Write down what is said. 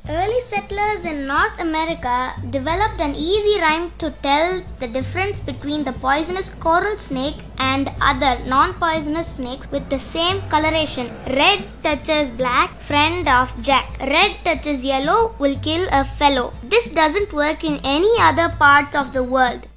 Early settlers in North America developed an easy rhyme to tell the difference between the poisonous coral snake and other non-poisonous snakes with the same coloration. Red touches black, friend of Jack. Red touches yellow, will kill a fellow. This doesn't work in any other parts of the world.